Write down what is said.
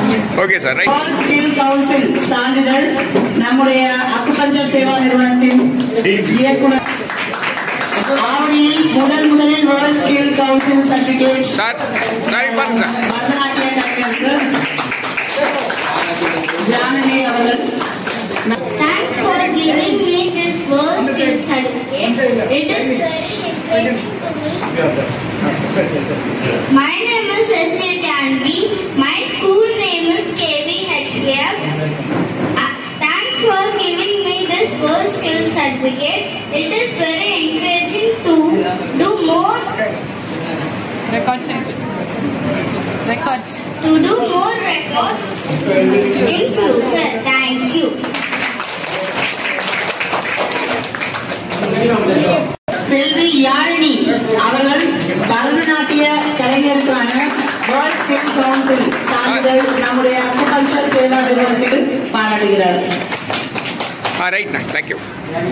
Okay, sir. Right. All Skill Council சான்றிதழ் நம்முடைய acupuncture Seva நிறுவனத்தின் இயக்குனர் ஆவடியில் முதலில் World Skill Council Certificate Sir, பரதநாட்டிய கலைஞருக்கு ஜானகி அவர்கள். Thanks for giving me this World Skill Certificate. It is very exciting to me. My name is S.J. Janvi. My school name is KVHVF. Thanks for giving me this World Skill Certificate. It is very encouraging to do more records. To do more records in future. Thank you. செல்வி யாழினி அவர்கள் பரதநாட்டிய கலைஞருக்கான world skill council சான்றிதழ் நம்முடைய acupuncture Seva நிறுவனத்துக்கு பாராட்டுகிறார். Right, thank you.